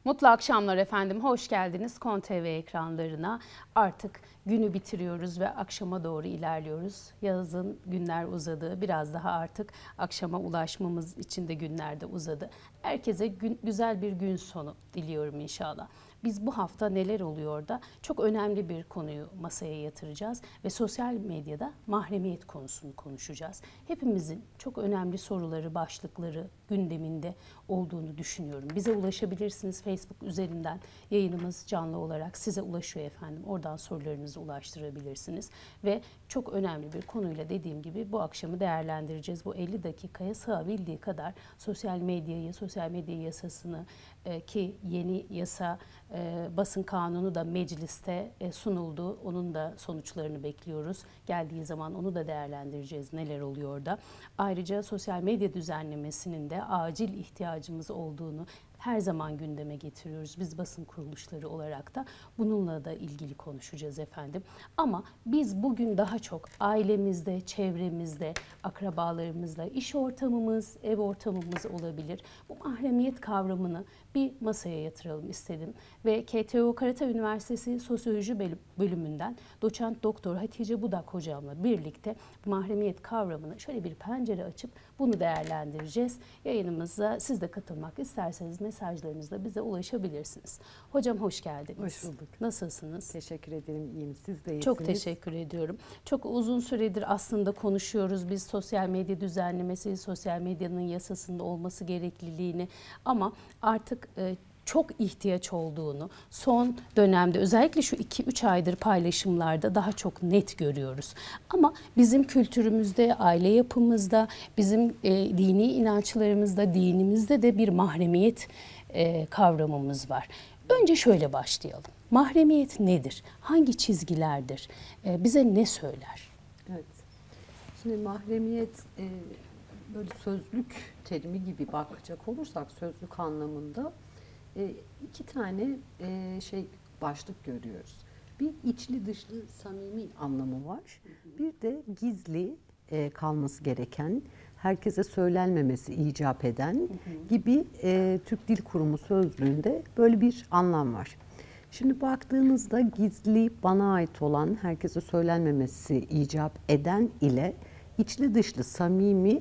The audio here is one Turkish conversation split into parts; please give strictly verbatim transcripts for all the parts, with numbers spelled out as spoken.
Mutlu akşamlar efendim. Hoş geldiniz Kon T V ekranlarına. Artık günü bitiriyoruz ve akşama doğru ilerliyoruz. Yazın günler uzadı. Biraz daha artık akşama ulaşmamız için de günler de uzadı. Herkese gün, güzel bir gün sonu diliyorum inşallah. Biz bu hafta neler oluyor da çok önemli bir konuyu masaya yatıracağız ve sosyal medyada mahremiyet konusunu konuşacağız. Hepimizin çok önemli soruları, başlıkları gündeminde olduğunu düşünüyorum. Bize ulaşabilirsiniz Facebook üzerinden. Yayınımız canlı olarak size ulaşıyor efendim. Oradan sorularınızı ulaştırabilirsiniz ve çok önemli bir konuyla dediğim gibi bu akşamı değerlendireceğiz. Bu elli dakikaya sığabildiği kadar sosyal medyayı, sosyal medya yasasını ki yeni yasa basın kanunu da mecliste sunuldu. Onun da sonuçlarını bekliyoruz. Geldiği zaman onu da değerlendireceğiz. Neler oluyor da. Ayrıca sosyal medya düzenlemesinin de acil ihtiyacımız olduğunu her zaman gündeme getiriyoruz. Biz basın kuruluşları olarak da bununla da ilgili konuşacağız efendim. Ama biz bugün daha çok ailemizde, çevremizde, akrabalarımızla, iş ortamımız, ev ortamımız olabilir. Bu mahremiyet kavramını bir masaya yatıralım istedim. Ve K T O Karatay Üniversitesi Sosyoloji bölümünden doçent doktor Hatice Budak hocamla birlikte mahremiyet kavramını şöyle bir pencere açıp bunu değerlendireceğiz. Yayınımıza siz de katılmak isterseniz mesajlarınızla bize ulaşabilirsiniz. Hocam hoş geldiniz. Hoş bulduk. Nasılsınız? Teşekkür ederim. İyiyim. Siz de iyisiniz. Çok teşekkür ediyorum. Çok uzun süredir aslında konuşuyoruz. Biz sosyal medya düzenlemesi, sosyal medyanın yasasında olması gerekliliğini ama artık e, çok ihtiyaç olduğunu son dönemde özellikle şu iki üç aydır paylaşımlarda daha çok net görüyoruz. Ama bizim kültürümüzde, aile yapımızda, bizim e, dini inançlarımızda, dinimizde de bir mahremiyet e, kavramımız var. Önce şöyle başlayalım. Mahremiyet nedir? Hangi çizgilerdir? E, bize ne söyler? Evet. Şimdi mahremiyet e, böyle sözlük terimi gibi bakacak olursak sözlük anlamında E, iki tane e, şey başlık görüyoruz. Bir içli dışlı samimi anlamı var. Bir de gizli e, kalması gereken, herkese söylenmemesi icap eden gibi e, Türk Dil Kurumu sözlüğünde böyle bir anlam var. Şimdi baktığınızda gizli, bana ait olan, herkese söylenmemesi icap eden ile içli dışlı samimi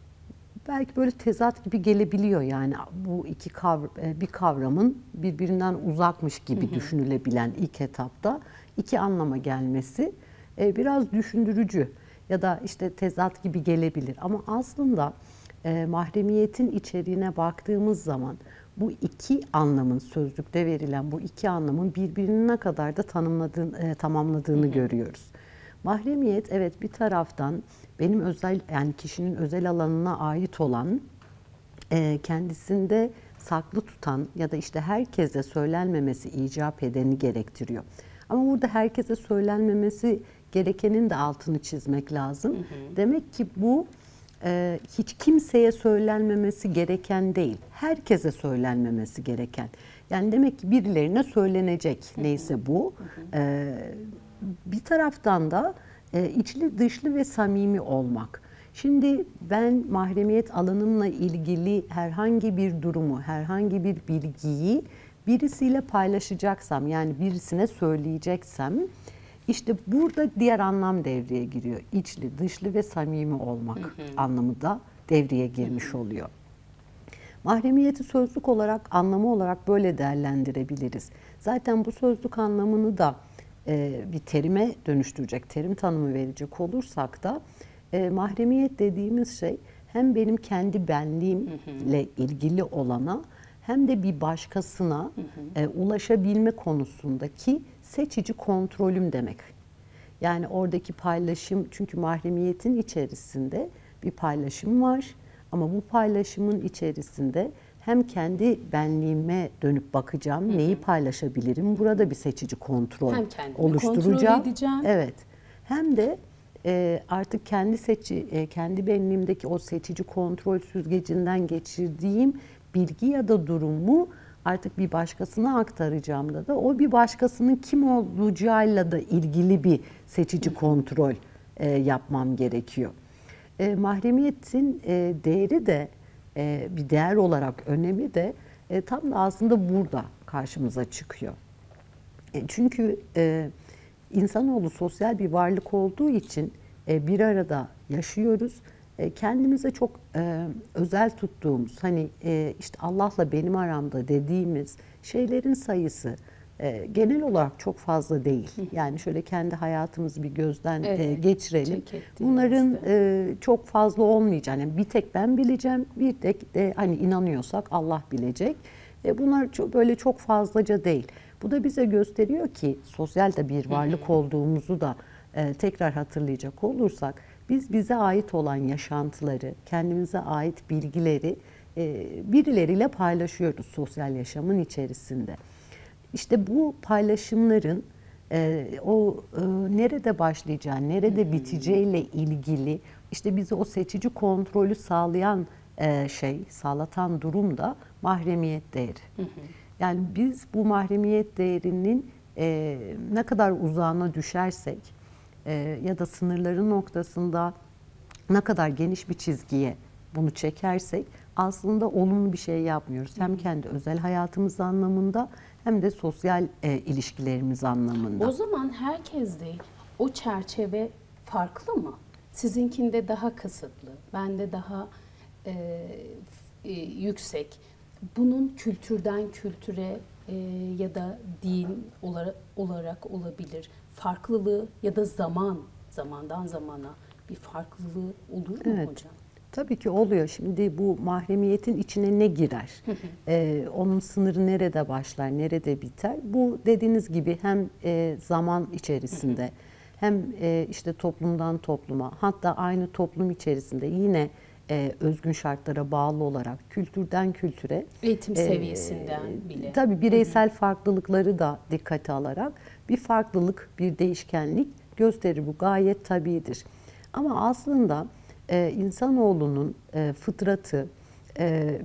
belki böyle tezat gibi gelebiliyor, yani bu iki kavram, bir kavramın birbirinden uzakmış gibi hı hı. düşünülebilen ilk etapta iki anlama gelmesi biraz düşündürücü ya da işte tezat gibi gelebilir. Ama aslında e, mahremiyetin içeriğine baktığımız zaman bu iki anlamın, sözlükte verilen bu iki anlamın birbirini ne kadar da tanımladığını, e, tamamladığını hı hı. görüyoruz. Mahremiyet evet bir taraftan benim özel, yani kişinin özel alanına ait olan, e, kendisinde saklı tutan ya da işte herkese söylenmemesi icap edeni gerektiriyor. Ama burada herkese söylenmemesi gerekenin de altını çizmek lazım. Hı hı. Demek ki bu e, hiç kimseye söylenmemesi gereken değil, herkese söylenmemesi gereken. Yani demek ki birilerine söylenecek, hı hı. neyse bu. Hı hı. E, bir taraftan da e, içli dışlı ve samimi olmak. Şimdi ben mahremiyet alanımla ilgili herhangi bir durumu, herhangi bir bilgiyi birisiyle paylaşacaksam, yani birisine söyleyeceksem, işte burada diğer anlam devreye giriyor. İçli, dışlı ve samimi olmak hı hı. anlamı da devreye girmiş hı hı. oluyor. Mahremiyeti sözlük olarak, anlamı olarak böyle değerlendirebiliriz. Zaten bu sözlük anlamını da e, bir terime dönüştürecek, terim tanımı verecek olursak da e, mahremiyet dediğimiz şey hem benim kendi benliğimle hı hı. ilgili olana hem de bir başkasına hı hı. E, ulaşabilme konusundaki seçici kontrolüm demek. Yani oradaki paylaşım, çünkü mahremiyetin içerisinde bir paylaşım var ama bu paylaşımın içerisinde hem kendi benliğime dönüp bakacağım, hı hı. neyi paylaşabilirim, burada bir seçici kontrol hem oluşturacağım. Kontrol edeceğim. Evet. Hem de e, artık kendi seçi, e, kendi benliğimdeki o seçici kontrol süzgecinden geçirdiğim bilgi ya da durumu artık bir başkasına aktaracağımda da o bir başkasının kim olacağıyla da ilgili bir seçici kontrol e, yapmam gerekiyor. E, mahremiyetin e, değeri de e, bir değer olarak önemi de E, tam da aslında burada karşımıza çıkıyor. E, çünkü e, insanoğlu sosyal bir varlık olduğu için e, bir arada yaşıyoruz. E, kendimize çok e, özel tuttuğumuz, hani e, işte Allah'la benim aramda dediğimiz şeylerin sayısı e, genel olarak çok fazla değil. Yani şöyle kendi hayatımızı bir gözden Evet, e, geçirelim. check ettiğimizde. Bunların e, çok fazla olmayacağını, yani bir tek ben bileceğim, bir tek de hani inanıyorsak Allah bilecek. E, bunlar çok, böyle çok fazlaca değil. Bu da bize gösteriyor ki sosyal de bir varlık olduğumuzu da e, tekrar hatırlayacak olursak, biz bize ait olan yaşantıları, kendimize ait bilgileri e, birileriyle paylaşıyoruz sosyal yaşamın içerisinde. İşte bu paylaşımların e, o e, nerede başlayacağı, nerede biteceğiyle ilgili işte bize o seçici kontrolü sağlayan e, şey, sağlatan durum da mahremiyet değeri. Hı hı. Yani biz bu mahremiyet değerinin e, ne kadar uzağına düşersek e, ya da sınırların noktasında ne kadar geniş bir çizgiye bunu çekersek aslında olumlu bir şey yapmıyoruz. Hem kendi özel hayatımız anlamında hem de sosyal e, ilişkilerimiz anlamında. O zaman herkeste o çerçeve farklı mı? Sizinkinde daha kısıtlı, bende daha e, e, yüksek. Bunun kültürden kültüre e, ya da din olarak, olarak olabilir. Farklılığı ya da zaman, zamandan zamana bir farklılığı olur mu Evet. hocam? Tabii ki oluyor. Şimdi bu mahremiyetin içine ne girer? ee, onun sınırı nerede başlar, nerede biter? Bu dediğiniz gibi hem e, zaman içerisinde hem e, işte toplumdan topluma, hatta aynı toplum içerisinde yine e, özgün şartlara bağlı olarak kültürden kültüre, Eğitim e, seviyesinden bile. Tabii bireysel farklılıkları da dikkate alarak bir farklılık, bir değişkenlik gösterir. Bu gayet tabiidir. Ama aslında e, insanoğlunun e, fıtratı, e,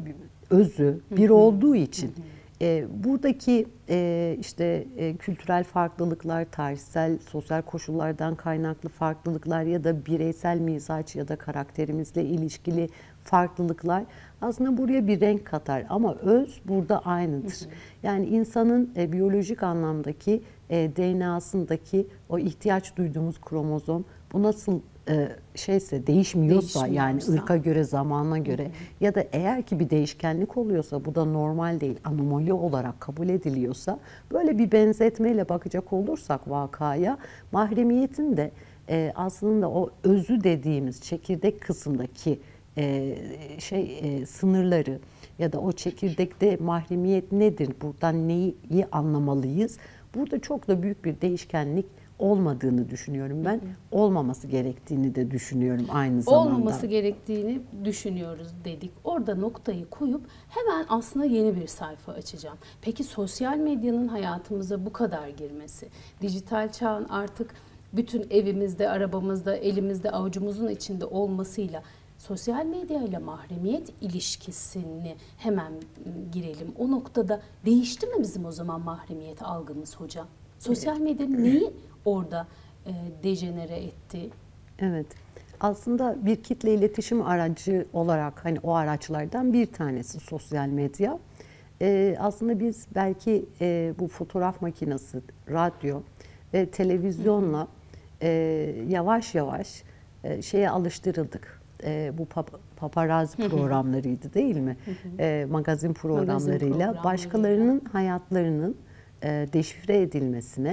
özü bir olduğu için e, buradaki e, işte e, kültürel farklılıklar, tarihsel, sosyal koşullardan kaynaklı farklılıklar ya da bireysel mizaç ya da karakterimizle ilişkili farklılıklar aslında buraya bir renk katar ama öz burada aynıdır. Yani insanın e, biyolojik anlamdaki e, D N A'sındaki o ihtiyaç duyduğumuz kromozom bu nasıl e, şeyse değişmiyorsa, yani Değişmiyorsa. ırka göre, zamana göre hı hı. ya da eğer ki bir değişkenlik oluyorsa bu da normal değil, anomali olarak kabul ediliyorsa, böyle bir benzetmeyle bakacak olursak vakaya, mahremiyetin de e, aslında o özü dediğimiz çekirdek kısımdaki e, şey e, sınırları ya da o çekirdekte mahremiyet nedir, buradan neyi anlamalıyız? Burada çok da büyük bir değişkenlik olmadığını düşünüyorum ben. Hı hı. Olmaması gerektiğini de düşünüyorum aynı zamanda. Olmaması gerektiğini düşünüyoruz dedik. Orada noktayı koyup hemen aslında yeni bir sayfa açacağım. Peki sosyal medyanın hayatımıza bu kadar girmesi, dijital çağın artık bütün evimizde, arabamızda, elimizde, avucumuzun içinde olmasıyla sosyal medya ile mahremiyet ilişkisini hemen girelim. O noktada değişti mi bizim o zaman mahremiyet algımız hocam? Sosyal medya neyi orada e, dejenere etti? Evet. Aslında bir kitle iletişim aracı olarak hani o araçlardan bir tanesi sosyal medya. Ee, aslında biz belki e, bu fotoğraf makinesi, radyo ve televizyonla e, yavaş yavaş e, şeye alıştırıldık. E, bu pap paparazzi programlarıydı değil mi? E, magazin programlarıyla programlarıyla. başkalarının hayatlarının e, deşifre edilmesine,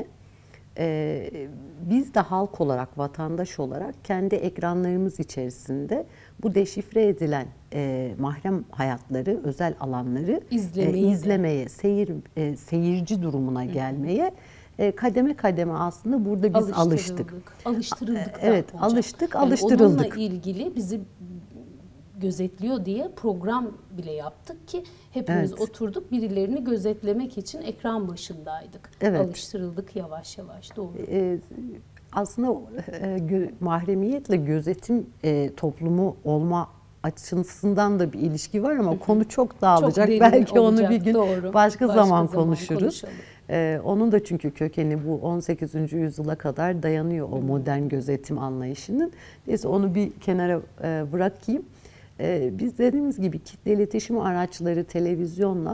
e, biz de halk olarak, vatandaş olarak kendi ekranlarımız içerisinde bu deşifre edilen e, mahrem hayatları, özel alanları e, izlemeye, seyir e, seyirci durumuna gelmeye e, kademe kademe aslında burada biz alıştık. Alıştırıldık. Evet, hocam. alıştık, Yani alıştırıldık. onunla ilgili bizi gözetliyor diye program bile yaptık ki hepimiz evet. oturduk, birilerini gözetlemek için ekran başındaydık. Evet. Alıştırıldık yavaş yavaş, doğru. Ee, aslında e, gö mahremiyetle gözetim e, toplumu olma açısından da bir ilişki var ama konu çok dağılacak. Çok belki olacak, onu bir gün başka, başka zaman, zaman konuşuruz. Ee, onun da çünkü kökeni bu on sekizinci yüzyıla kadar dayanıyor o modern gözetim anlayışının. Neyse onu bir kenara e, bırakayım. Ee, biz dediğimiz gibi kitle iletişim araçları televizyonla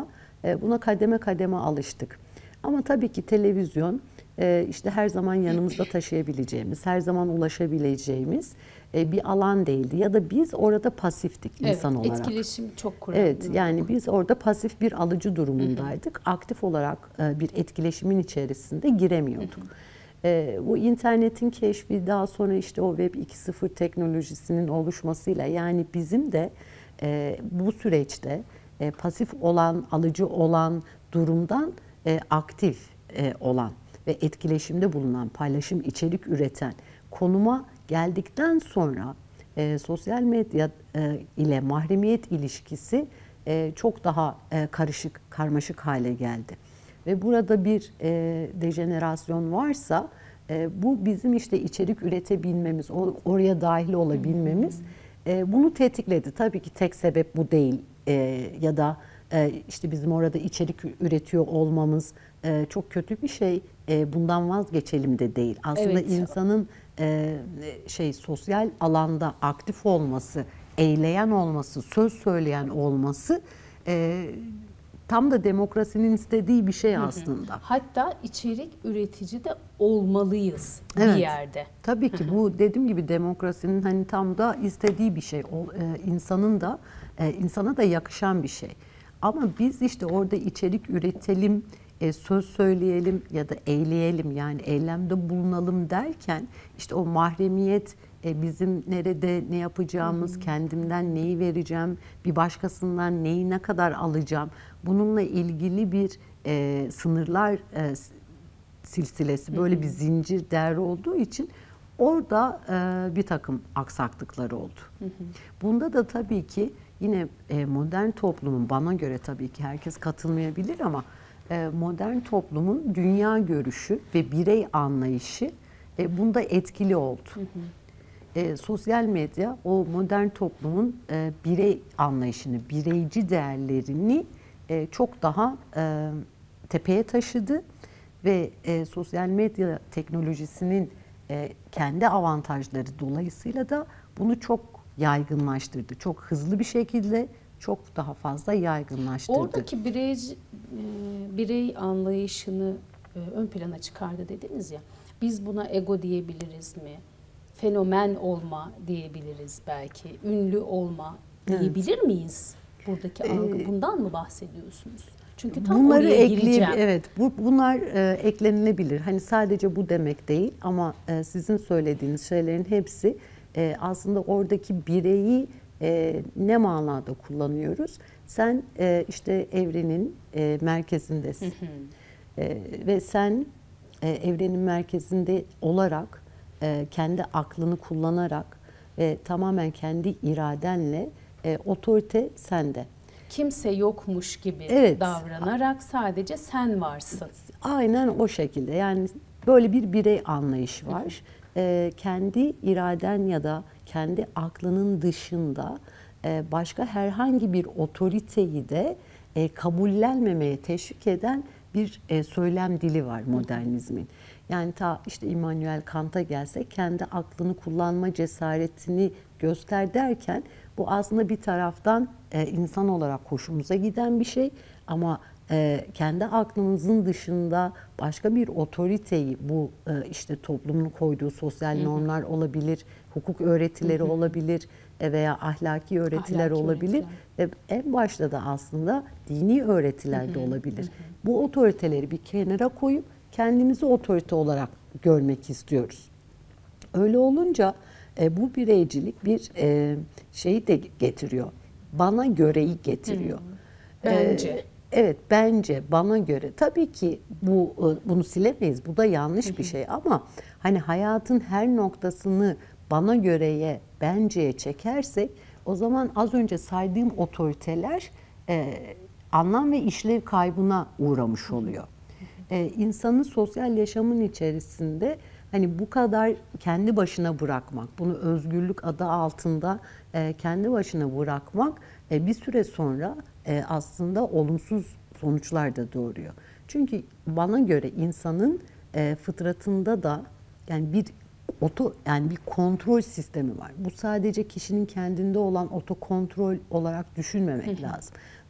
E, buna kademe kademe alıştık. Ama tabii ki televizyon e, işte her zaman yanımızda taşıyabileceğimiz, her zaman ulaşabileceğimiz e, bir alan değildi. Ya da biz orada pasiftik insan Evet, olarak. etkileşim çok kuvvetli. Evet, yani biz orada pasif bir alıcı durumundaydık. Hı hı. Aktif olarak e, bir etkileşimin içerisinde giremiyorduk. Hı hı. E, bu internetin keşfi, daha sonra işte o Web iki nokta sıfır teknolojisinin oluşmasıyla, yani bizim de e, bu süreçte e, pasif olan, alıcı olan durumdan e, aktif e, olan ve etkileşimde bulunan, paylaşım, içerik üreten konuma geldikten sonra e, sosyal medya e, ile mahremiyet ilişkisi e, çok daha e, karışık, karmaşık hale geldi. Ve burada bir e, dejenerasyon varsa e, bu bizim işte içerik üretebilmemiz, or, oraya dahil olabilmemiz e, bunu tetikledi. Tabii ki tek sebep bu değil e, ya da e, işte bizim orada içerik üretiyor olmamız e, çok kötü bir şey. E, bundan vazgeçelim de değil. Aslında Evet. insanın e, şey sosyal alanda aktif olması, eyleyen olması, söz söyleyen olması e, tam da demokrasinin istediği bir şey aslında. Hatta içerik üretici de olmalıyız Evet. bir yerde. Tabii ki bu dediğim gibi demokrasinin hani tam da istediği bir şey. O, e, insanın da e, insana da yakışan bir şey. Ama biz işte orada içerik üretelim, e, söz söyleyelim ya da eyleyelim, yani eylemde bulunalım derken işte o mahremiyet, e, bizim nerede ne yapacağımız, hı hı. kendimden neyi vereceğim, bir başkasından neyi ne kadar alacağım, bununla ilgili bir e, sınırlar e, silsilesi, böyle hı hı. bir zincir değer olduğu için orada e, bir takım aksaklıklar oldu. Hı hı. Bunda da tabii ki yine e, modern toplumun, bana göre tabii ki herkes katılmayabilir ama e, modern toplumun dünya görüşü ve birey anlayışı e, bunda etkili oldu. Hı hı. E, sosyal medya o modern toplumun e, birey anlayışını, bireyci değerlerini e, çok daha e, tepeye taşıdı ve e, sosyal medya teknolojisinin e, kendi avantajları dolayısıyla da bunu çok yaygınlaştırdı. Çok hızlı bir şekilde çok daha fazla yaygınlaştırdı. Oradaki birey, birey anlayışını ön plana çıkardı dediniz ya. Biz buna ego diyebiliriz mi? Fenomen olma diyebiliriz belki. Ünlü olma diyebilir evet. miyiz? Buradaki algı, bundan mı bahsediyorsunuz? Çünkü tam bunları oraya gireceğim. Evet, bu, bunlar e, eklenilebilir. Hani sadece bu demek değil ama e, sizin söylediğiniz şeylerin hepsi e, aslında oradaki bireyi e, ne manada kullanıyoruz? Sen e, işte evrenin e, merkezindesin. Hı hı. E, ve sen e, evrenin merkezinde olarak e, kendi aklını kullanarak ve tamamen kendi iradenle e, otorite sende. Kimse yokmuş gibi evet. davranarak sadece sen varsın. Aynen o şekilde. Yani böyle bir birey anlayışı var. Ee, kendi iraden ya da kendi aklının dışında e, başka herhangi bir otoriteyi de e, kabullenmemeye teşvik eden bir e, söylem dili var modernizmin. Yani ta işte Immanuel Kant'a gelsek, kendi aklını kullanma cesaretini göster derken bu aslında bir taraftan e, insan olarak hoşumuza giden bir şey ama e, kendi aklımızın dışında başka bir otoriteyi, bu e, işte toplumun koyduğu sosyal normlar olabilir, hukuk öğretileri hı hı. olabilir e, veya ahlaki öğretiler ahlaki olabilir. Öğretiler. E, en başta da aslında dini öğretiler hı hı. de olabilir. Hı hı. Bu otoriteleri bir kenara koyup kendimizi otorite olarak görmek istiyoruz. Öyle olunca e, bu bireycilik bir e, şeyi de getiriyor. Bana göreyi getiriyor. Hmm. Bence. E, evet, bence, bana göre. Tabii ki bu bunu silemeyiz. Bu da yanlış bir şey ama hani hayatın her noktasını bana göreye, benceye çekersek o zaman az önce saydığım otoriteler e, anlam ve işlev kaybına uğramış oluyor. E, insanı sosyal yaşamın içerisinde hani bu kadar kendi başına bırakmak, bunu özgürlük adı altında e, kendi başına bırakmak e, bir süre sonra e, aslında olumsuz sonuçlar da doğuruyor. Çünkü bana göre insanın e, fıtratında da yani bir oto yani bir kontrol sistemi var. Bu sadece kişinin kendinde olan otokontrol olarak düşünmemek lazım.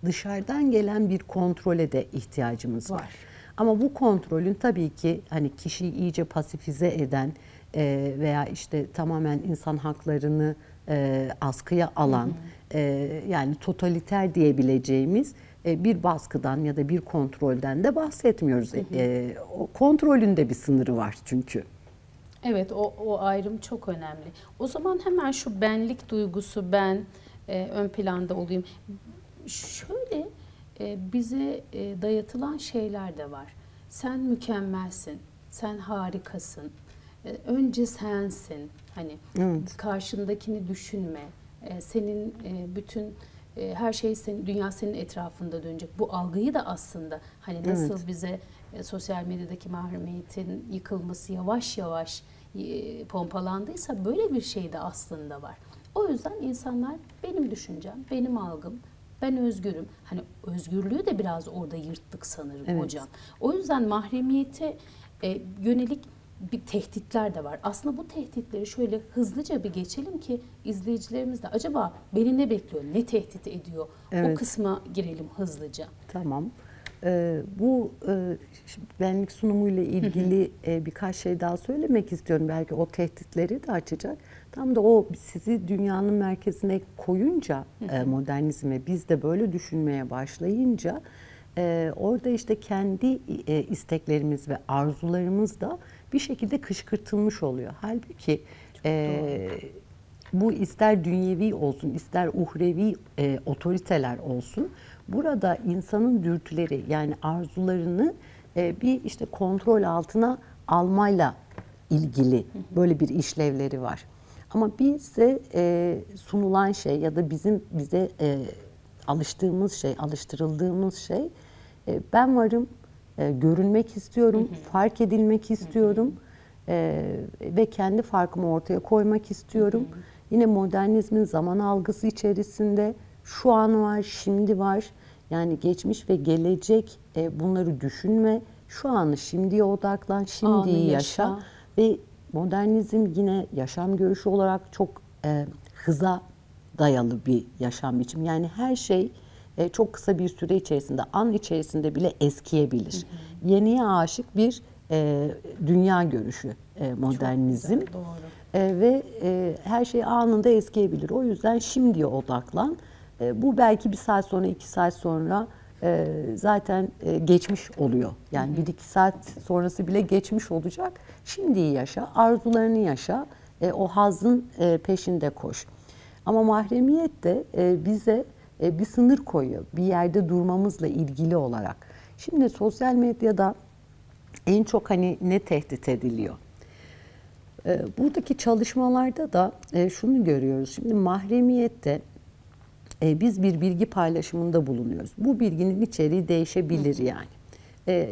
dışarıdan gelen bir kontrole de ihtiyacımız var. var. Ama bu kontrolün tabii ki hani kişiyi iyice pasifize eden e, veya işte tamamen insan haklarını e, askıya alan, hı hı. E, yani totaliter diyebileceğimiz e, bir baskıdan ya da bir kontrolden de bahsetmiyoruz. Hı hı. E, o kontrolün de bir sınırı var çünkü. Evet, o, o ayrım çok önemli. O zaman hemen şu benlik duygusu, ben e, ön planda olayım. Şöyle e, bize e, dayatılan şeyler de var. Sen mükemmelsin, sen harikasın, e, önce sensin. Hani evet. Karşındakini düşünme, e, senin e, bütün e, her şey senin, dünya senin etrafında dönecek. Bu algıyı da aslında hani nasıl evet. bize e, sosyal medyadaki mahremiyetin yıkılması yavaş yavaş e, pompalandıysa böyle bir şey de aslında var. O yüzden insanlar benim düşüncem, benim algım, ben özgürüm. Hani özgürlüğü de biraz orada yırttık sanırım evet. hocam. O yüzden mahremiyete e, yönelik bir tehditler de var. Aslında bu tehditleri şöyle hızlıca bir geçelim ki izleyicilerimiz de acaba beni ne bekliyor, ne tehdit ediyor? Evet. O kısma girelim hızlıca. Tamam. Ee, bu e, benlik sunumuyla ilgili e, birkaç şey daha söylemek istiyorum. Belki o tehditleri de açacak. Tam da o sizi dünyanın merkezine koyunca e, modernizme biz de böyle düşünmeye başlayınca e, orada işte kendi e, isteklerimiz ve arzularımız da bir şekilde kışkırtılmış oluyor. Halbuki e, bu ister dünyevi olsun ister uhrevi e, otoriteler olsun. Burada insanın dürtüleri yani arzularını e, bir işte kontrol altına almayla ilgili böyle bir işlevleri var. Ama bize e, sunulan şey ya da bizim bize e, alıştığımız şey, alıştırıldığımız şey e, ben varım, e, görünmek istiyorum, hı hı. fark edilmek istiyorum hı hı. E, ve kendi farkımı ortaya koymak istiyorum. Hı hı. Yine modernizmin zaman algısı içerisinde şu an var, şimdi var. Yani geçmiş ve gelecek e, bunları düşünme. Şu anı şimdiye odaklan, şimdiyi yaşa. yaşa. Ve modernizm yine yaşam görüşü olarak çok e, hıza dayalı bir yaşam biçimi. Yani her şey e, çok kısa bir süre içerisinde, an içerisinde bile eskiyebilir. Hı hı. Yeniye aşık bir e, dünya görüşü e, modernizm. Çok güzel, doğru. E, ve e, her şey anında eskiyebilir. O yüzden şimdiye odaklan. E, bu belki bir saat sonra, iki saat sonra e, zaten e, geçmiş oluyor. Yani hı hı. bir iki saat sonrası bile geçmiş olacak. Şimdiyi yaşa, arzularını yaşa, e, o hazın e, peşinde koş. Ama mahremiyet de e, bize e, bir sınır koyuyor. Bir yerde durmamızla ilgili olarak. Şimdi sosyal medyada en çok hani ne tehdit ediliyor? E, buradaki çalışmalarda da e, şunu görüyoruz. Şimdi mahremiyette e, biz bir bilgi paylaşımında bulunuyoruz. Bu bilginin içeriği değişebilir Hı. yani. E,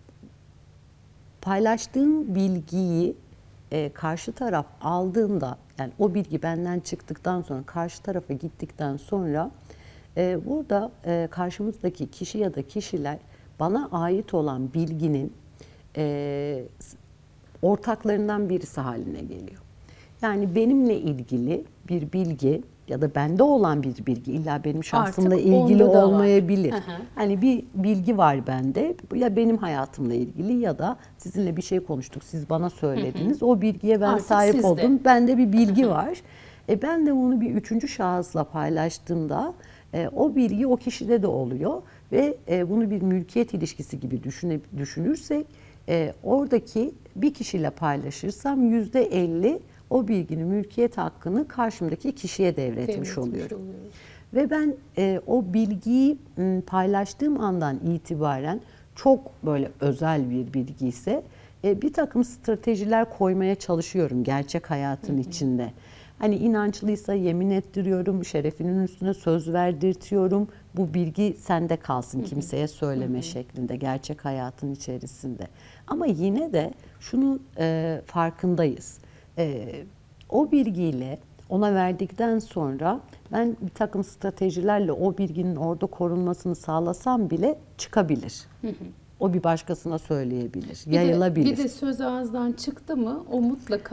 paylaştığım bilgiyi e, karşı taraf aldığında, yani o bilgi benden çıktıktan sonra, karşı tarafa gittikten sonra e, burada e, karşımızdaki kişi ya da kişiler bana ait olan bilginin e, ortaklarından birisi haline geliyor. Yani benimle ilgili bir bilgi ya da bende olan bir bilgi, illa benim şahsımla Artık ilgili olmayabilir. Hani bir bilgi var bende, ya benim hayatımla ilgili ya da sizinle bir şey konuştuk, siz bana söylediniz. Hı hı. O bilgiye ben Artık sahip sizde. oldum, bende bir bilgi hı hı. var. E ben de onu bir üçüncü şahısla paylaştığımda e, o bilgi o kişide de oluyor ve e, bunu bir mülkiyet ilişkisi gibi düşüne, düşünürsek e, oradaki bir kişiyle paylaşırsam yüzde elli o bilginin mülkiyet hakkını karşımdaki kişiye devretmiş, devretmiş oluyorum. Oluyoruz. Ve ben e, o bilgiyi m, paylaştığım andan itibaren çok böyle özel bir bilgi ise e, bir takım stratejiler koymaya çalışıyorum gerçek hayatın hı hı. içinde. Hani inançlıysa yemin ettiriyorum, şerefinin üstüne söz verdirtiyorum. Bu bilgi sende kalsın, kimseye söyleme hı hı. şeklinde gerçek hayatın içerisinde. Ama yine de şunun e, farkındayız. Ee, o bilgiyle ona verdikten sonra ben bir takım stratejilerle o bilginin orada korunmasını sağlasam bile çıkabilir. Hı hı. O bir başkasına söyleyebilir, bir yayılabilir. De, bir de söz ağızdan çıktı mı o mutlaka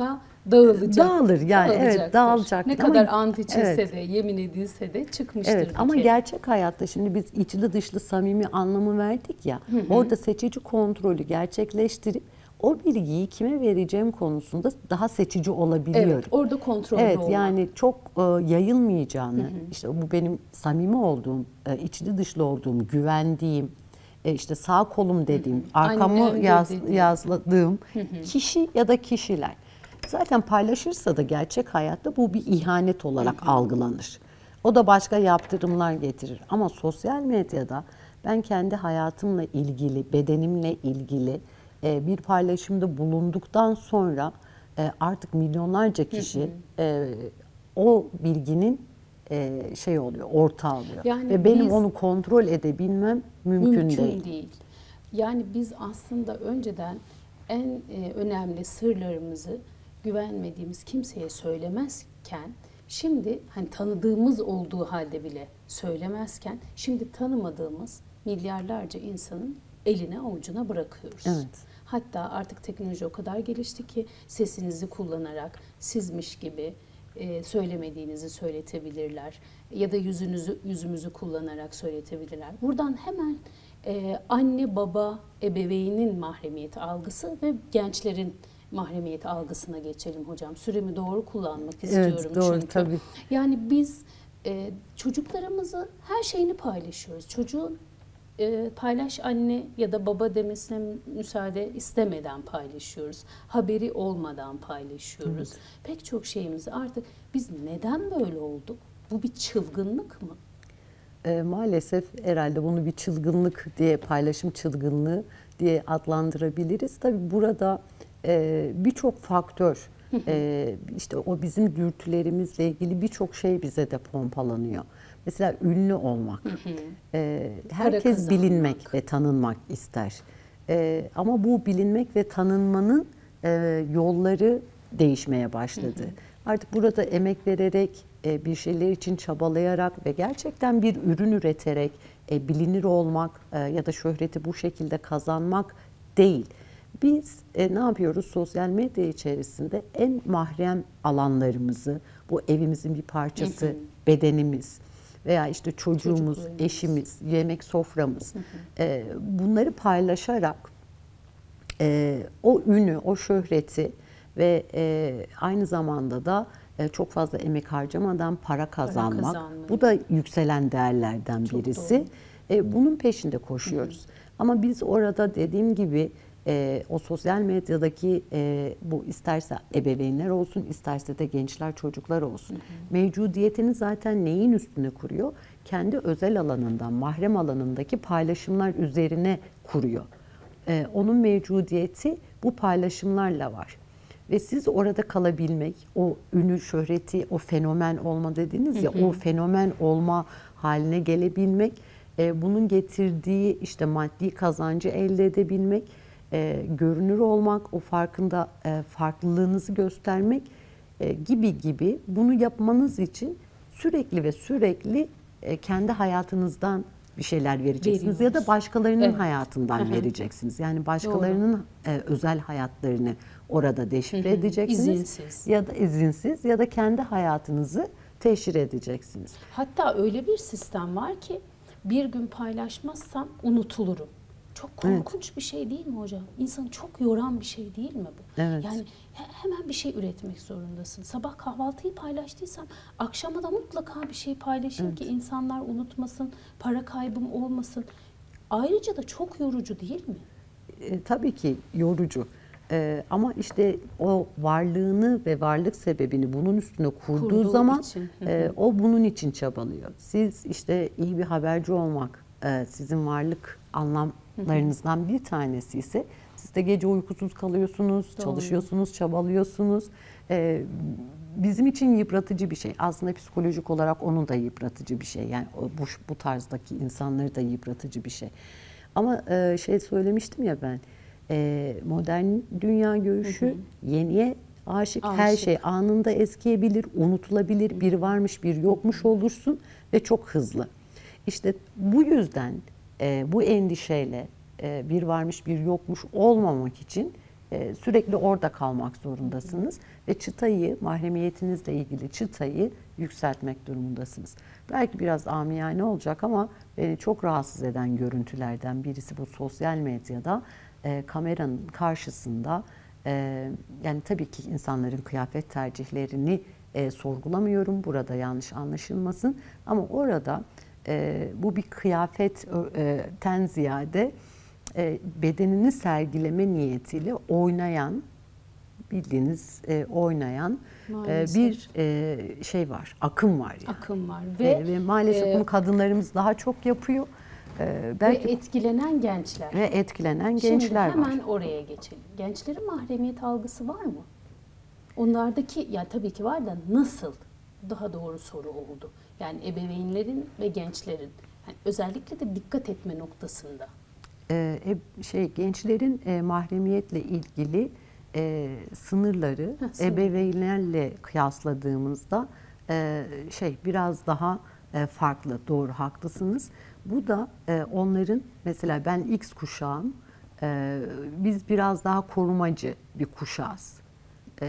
dağılacak. Dağılır yani, evet, dağılacaktır. Ne Ama- kadar ant içilse evet. de, yemin edilse de çıkmıştır Evet, bir ama kere. gerçek hayatta şimdi biz içli dışlı samimi anlamı verdik ya, orada seçici kontrolü gerçekleştirip o bilgiyi kime vereceğim konusunda daha seçici olabiliyorum. Evet, orada kontrollü Evet, olmak. yani çok e, yayılmayacağını, işte bu benim samimi olduğum, e, içli dışlı olduğum, güvendiğim, e, işte sağ kolum dediğim, arkamı Annemdir yaz, dediğim. yazladığım kişi ya da kişiler. Zaten paylaşırsa da gerçek hayatta bu bir ihanet olarak algılanır. O da başka yaptırımlar getirir. Ama sosyal medyada ben kendi hayatımla ilgili, bedenimle ilgili e, bir paylaşımda bulunduktan sonra e, artık milyonlarca kişi e, o bilginin e, şey oluyor, ortağı oluyor. Yani Ve benim biz- onu kontrol edebilmem mümkün, Mümkün değil. değil. Yani biz aslında önceden en e, önemli sırlarımızı güvenmediğimiz kimseye söylemezken, şimdi hani tanıdığımız olduğu halde bile söylemezken, şimdi tanımadığımız milyarlarca insanın eline avucuna bırakıyoruz. Evet. Hatta artık teknoloji o kadar gelişti ki sesinizi kullanarak sizmiş gibi e, söylemediğinizi söyletebilirler ya da yüzünüzü yüzümüzü kullanarak söyletebilirler. Buradan hemen e, anne baba ebeveynin mahremiyet algısı ve gençlerin mahremiyet algısına geçelim hocam. Süremi doğru kullanmak istiyorum doğru, çünkü. tabii. Yani biz e, çocuklarımızı her şeyini paylaşıyoruz. Çocuğun e, paylaş anne ya da baba demesine müsaade istemeden paylaşıyoruz. Haberi olmadan paylaşıyoruz. Pek çok şeyimizi artık biz neden böyle olduk? Bu bir çılgınlık mı? E, maalesef herhalde bunu bir çılgınlık diye, paylaşım çılgınlığı diye adlandırabiliriz. Tabii burada e, birçok faktör, e, işte o bizim dürtülerimizle ilgili birçok şey bize de pompalanıyor. Mesela ünlü olmak, e, herkes kazanmak. bilinmek ve tanınmak ister. E, ama bu bilinmek ve tanınmanın e, yolları değişmeye başladı. Artık burada emek vererek, e, bir şeyler için çabalayarak ve gerçekten bir ürün üreterek e, bilinir olmak e, ya da şöhreti bu şekilde kazanmak değil. Biz e, ne yapıyoruz? Sosyal medya içerisinde en mahrem alanlarımızı, bu evimizin bir parçası, bedenimiz veya işte çocuğumuz, Çocuklarımız. eşimiz, yemek soframız, e, bunları paylaşarak e, o ünü, o şöhreti ve e, aynı zamanda da e, çok fazla emek harcamadan para kazanmak, kazanmayı. bu da yükselen değerlerden Çok birisi. E, bunun peşinde koşuyoruz. Ama biz orada dediğim gibi e, o sosyal medyadaki e, bu isterse ebeveynler olsun, isterse de gençler, çocuklar olsun. Mevcudiyetini zaten neyin üstüne kuruyor? Kendi özel alanından, mahrem alanındaki paylaşımlar üzerine kuruyor. Ee, onun mevcudiyeti bu paylaşımlarla var. Ve siz orada kalabilmek, o ünü, şöhreti, o fenomen olma dediniz ya, o fenomen olma haline gelebilmek, e, bunun getirdiği işte maddi kazancı elde edebilmek, e, görünür olmak, o farkında e, farklılığınızı göstermek e, gibi gibi bunu yapmanız için sürekli ve sürekli e, kendi hayatınızdan bir şeyler vereceksiniz ya da Veriyoruz. başkalarının Evet. hayatından Hı hı. vereceksiniz. Yani başkalarının e, özel hayatlarını orada deşifre edeceksiniz. İzinsiz. Ya da izinsiz ya da kendi hayatınızı teşhir edeceksiniz. Hatta öyle bir sistem var ki bir gün paylaşmazsam unutulurum. Çok korkunç bir şey değil mi hocam? İnsanı çok yoran bir şey değil mi bu? Evet. Yani he- hemen bir şey üretmek zorundasın. Sabah kahvaltıyı paylaştıysam akşama da mutlaka bir şey paylaşayım ki insanlar unutmasın, para kaybım olmasın. Ayrıca da çok yorucu değil mi? E, tabii ki yorucu. E, ama işte o varlığını ve varlık sebebini bunun üstüne kurduğu Kurduğu zaman için. Hı hı. e, o bunun için çabalıyor. Siz işte iyi bir haberci olmak e, sizin varlık anlamlarınızdan bir tanesi ise siz de gece uykusuz kalıyorsunuz, Doğru. çalışıyorsunuz, çabalıyorsunuz. E, bizim için yıpratıcı bir şey. Aslında psikolojik olarak onun da yıpratıcı bir şey. Yani o, bu, bu tarzdaki insanları da yıpratıcı bir şey. Ama e, şey söylemiştim ya ben, e, modern dünya görüşü yeniye aşık, her Aşık. şey anında eskiyebilir, unutulabilir, bir varmış bir yokmuş olursun ve çok hızlı. İşte bu yüzden e, bu endişeyle e, bir varmış bir yokmuş olmamak için e, sürekli orada kalmak zorundasınız ve çıtayı, mahremiyetinizle ilgili çıtayı yükseltmek durumundasınız. Belki biraz amiyane olacak ama beni çok rahatsız eden görüntülerden birisi bu sosyal medyada e, kameranın karşısında e, yani tabii ki insanların kıyafet tercihlerini e, sorgulamıyorum. Burada yanlış anlaşılmasın ama orada e, bu bir kıyafetten ziyade e, bedenini sergileme niyetiyle oynayan, bildiğiniz e, oynayan e, bir e, şey var, akım var yani. Akım var ve, ve, ve maalesef e, bunu kadınlarımız daha çok yapıyor. E, belki ve etkilenen gençler. ve etkilenen Şimdi gençler hemen var. oraya geçelim. Gençlerin mahremiyet algısı var mı? Onlardaki, ya tabii ki var da nasıl? Daha doğru soru oldu. Yani ebeveynlerin ve gençlerin yani özellikle de dikkat etme noktasında. E, şey gençlerin e, mahremiyetle ilgili e, sınırları Heh, sınır. ebeveynlerle kıyasladığımızda e, şey biraz daha e, farklı. Doğru, haklısınız. Bu da e, onların mesela ben X kuşağım. E, biz biraz daha korumacı bir kuşağız. E,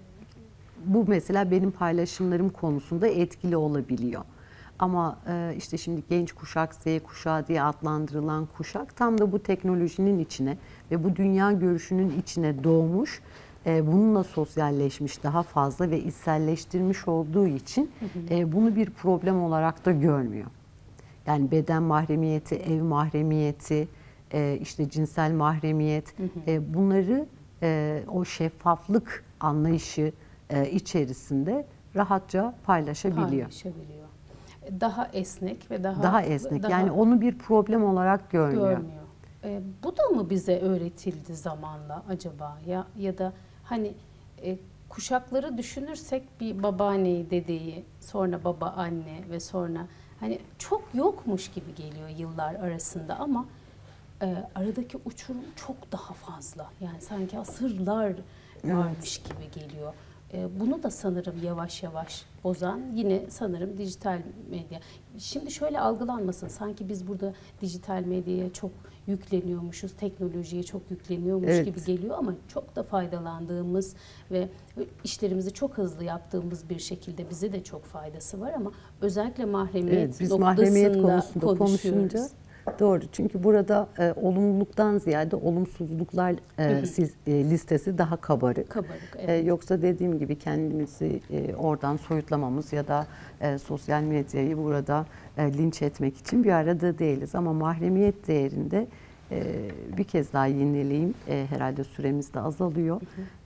bu mesela benim paylaşımlarım konusunda etkili olabiliyor. Ama e, işte şimdi genç kuşak, Z kuşağı diye adlandırılan kuşak tam da bu teknolojinin içine ve bu dünya görüşünün içine doğmuş, e, bununla sosyalleşmiş daha fazla ve içselleştirmiş olduğu için e, bunu bir problem olarak da görmüyor. Yani beden mahremiyeti, ev mahremiyeti, e, işte cinsel mahremiyet, e, bunları e, o şeffaflık anlayışı e, içerisinde rahatça paylaşabiliyor. Paylaşabiliyor. Daha esnek ve daha Daha esnek. daha Yani onu bir problem olarak görmüyor. görmüyor. E, bu da mı bize öğretildi zamanla acaba ya ya da hani e, kuşakları düşünürsek bir babaanneyi, dedeyi, sonra baba, anne ve sonra hani çok yokmuş gibi geliyor yıllar arasında ama e, aradaki uçurum çok daha fazla. Yani sanki asırlar varmış gibi geliyor. E, bunu da sanırım yavaş yavaş bozan yine sanırım dijital medya. Şimdi şöyle algılanmasın, sanki biz burada dijital medyaya çok yükleniyormuşuz, teknolojiye çok yükleniyormuş Evet. gibi geliyor ama çok da faydalandığımız ve işlerimizi çok hızlı yaptığımız bir şekilde bize de çok faydası var ama özellikle mahremiyet Evet, biz noktasında mahremiyet konusunda konuşuyoruz. konuşunca doğru. Çünkü burada e, olumluluktan ziyade olumsuzluklar e, siz, e, listesi daha kabarık. Kabarık, E, evet. yoksa dediğim gibi kendimizi e, oradan soyutlamamız ya da e, sosyal medyayı burada e, linç etmek için bir arada değiliz. Ama mahremiyet değerinde e, bir kez daha yineleyeyim. E, herhalde süremiz de azalıyor. Hı hı.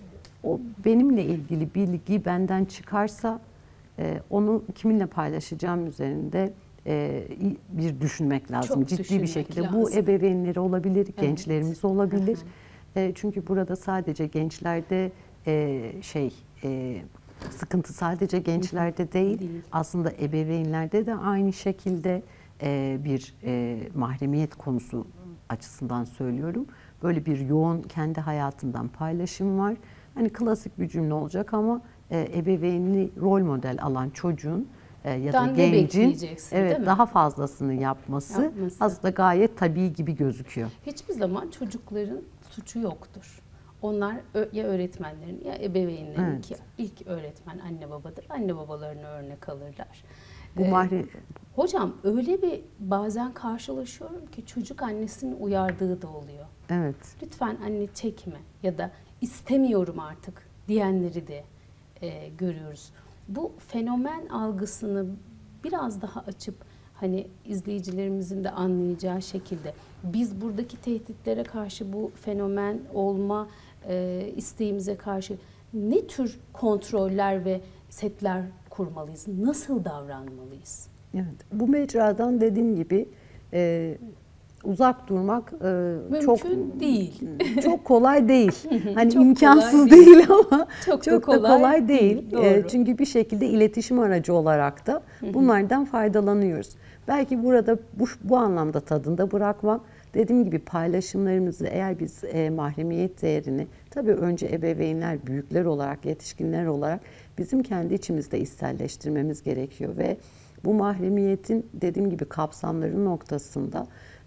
O benimle ilgili bilgi benden çıkarsa e, onu kiminle paylaşacağım üzerinde e, bir düşünmek lazım. Çok Ciddi düşünmek bir şekilde. lazım. Bu ebeveynleri olabilir, Evet. gençlerimiz olabilir. E, çünkü burada sadece gençlerde e, şey e, sıkıntı sadece gençlerde değil, Değil. aslında ebeveynlerde de aynı şekilde e, bir e, mahremiyet konusu açısından söylüyorum. Böyle bir yoğun kendi hayatından paylaşım var. Hani klasik bir cümle olacak ama e, ebeveynini rol model alan çocuğun e, ya da Dan ne gencin bekleyeceksin, değil evet mi? daha fazlasını yapması, Yapması. aslında gayet tabii gibi gözüküyor. Hiçbir zaman çocukların suçu yoktur. Onlar ö- ya öğretmenlerin ya ebeveynlerin Evet. ki ilk öğretmen anne babadır. Anne babalarını örnek alırlar. Bu Ee, mahre Hocam öyle bir bazen karşılaşıyorum ki çocuk annesinin uyardığı da oluyor. evet. Lütfen anne çekme ya da istemiyorum artık diyenleri de e, görüyoruz. Bu fenomen algısını biraz daha açıp hani izleyicilerimizin de anlayacağı şekilde biz buradaki tehditlere karşı, bu fenomen olma e, isteğimize karşı ne tür kontroller ve setler kurmalıyız? Nasıl davranmalıyız? Evet. Bu mecradan dediğim gibi e, uzak durmak e, Mümkün çok değil. çok kolay değil. Hani Çok imkansız kolay değil, değil. ama Çok çok, da da kolay, kolay değil. değil, E, doğru. çünkü bir şekilde iletişim aracı olarak da bunlardan faydalanıyoruz. Belki burada bu, bu anlamda tadında bırakmak, dediğim gibi paylaşımlarımızı eğer biz e, mahremiyet değerini tabii önce ebeveynler, büyükler olarak, yetişkinler olarak bizim kendi içimizde içselleştirmemiz gerekiyor ve bu mahremiyetin dediğim gibi kapsamları noktasında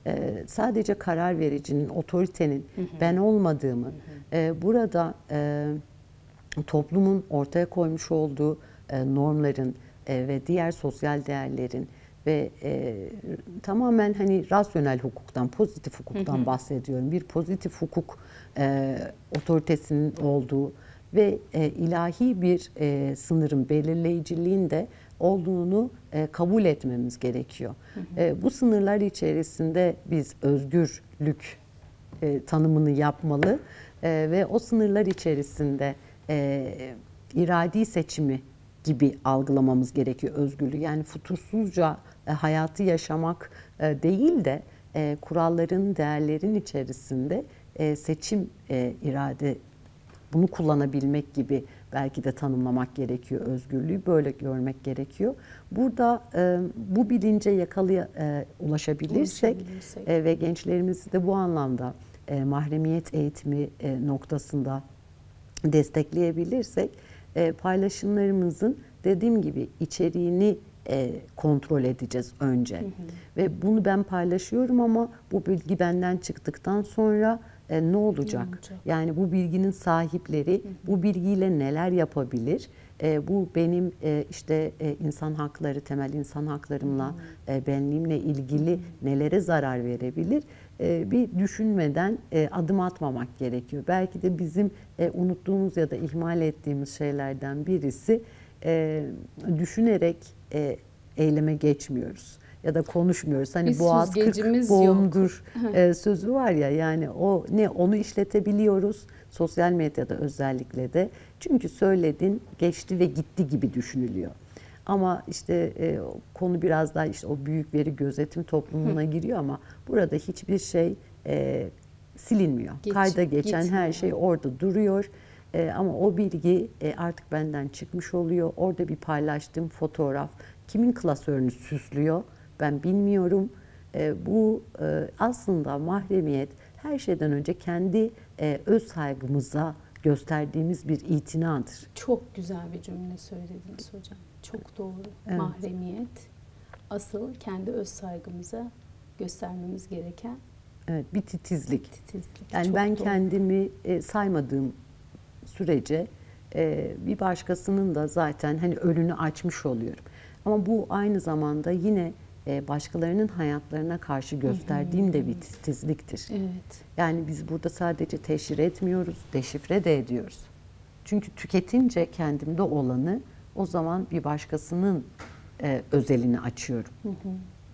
e, sadece karar vericinin, otoritenin hı hı. ben olmadığımı, hı hı. E, burada e, toplumun ortaya koymuş olduğu e, normların e, ve diğer sosyal değerlerin ve e, tamamen hani rasyonel hukuktan, pozitif hukuktan hı hı. bahsediyorum. Bir pozitif hukuk e, otoritesinin olduğu ve e, ilahi bir e, sınırın, belirleyiciliğin de olduğunu e, kabul etmemiz gerekiyor. Hı hı. E, bu sınırlar içerisinde biz özgürlük e, tanımını yapmalı e, ve o sınırlar içerisinde e, iradi seçimi gibi algılamamız gerekiyor özgürlüğü. Yani fütursuzca e, hayatı yaşamak e, değil de e, kuralların, değerlerin içerisinde e, seçim e, irade, bunu kullanabilmek gibi belki de tanımlamak gerekiyor özgürlüğü, böyle görmek gerekiyor. Burada e, bu bilince yakalaya e, ulaşabilirsek, ulaşabilirsek. E, ve gençlerimizi de bu anlamda e, mahremiyet eğitimi e, noktasında destekleyebilirsek, e, paylaşımlarımızın dediğim gibi içeriğini e, kontrol edeceğiz önce. Hı hı. Ve bunu ben paylaşıyorum ama bu bilgi benden çıktıktan sonra e, ne olacak? Ne olacak? Yani bu bilginin sahipleri hı hı. bu bilgiyle neler yapabilir? E, bu benim e, işte e, insan hakları, temel insan haklarımla, hı hı. E, benliğimle ilgili hı hı. nelere zarar verebilir? E, bir düşünmeden e, adım atmamak gerekiyor. Belki de bizim e, unuttuğumuz ya da ihmal ettiğimiz şeylerden birisi e, düşünerek e, eyleme geçmiyoruz ya da konuşmuyoruz. Hani bir boğaz kırk boğumdur e, sözü var ya, yani o ne, onu işletebiliyoruz sosyal medyada özellikle de. Çünkü söyledin, geçti ve gitti gibi düşünülüyor. Ama işte e, konu biraz daha işte o büyük veri gözetim toplumuna Hı. giriyor ama burada hiçbir şey e, silinmiyor. Geç, Kayda geçen gitmiyor. Her şey orada duruyor. E, ama o bilgi e, artık benden çıkmış oluyor. Orada bir paylaştığım fotoğraf kimin klasörünü süslüyor ben bilmiyorum. E, bu e, aslında mahremiyet her şeyden önce kendi e, öz saygımıza gösterdiğimiz bir itinadır. Çok güzel bir cümle söylediniz hocam. Çok doğru. Evet. Mahremiyet asıl kendi öz saygımıza göstermemiz gereken evet, bir titizlik. titizlik. Yani Çok ben doğru. kendimi e, saymadığım sürece e, bir başkasının da zaten hani önünü açmış oluyorum. Ama bu aynı zamanda yine e, başkalarının hayatlarına karşı gösterdiğim hı hı. de bir titizliktir. Evet. Yani biz burada sadece teşhir etmiyoruz, deşifre de ediyoruz. Çünkü tüketince kendimde olanı o zaman bir başkasının e, özelini açıyorum. Hı hı.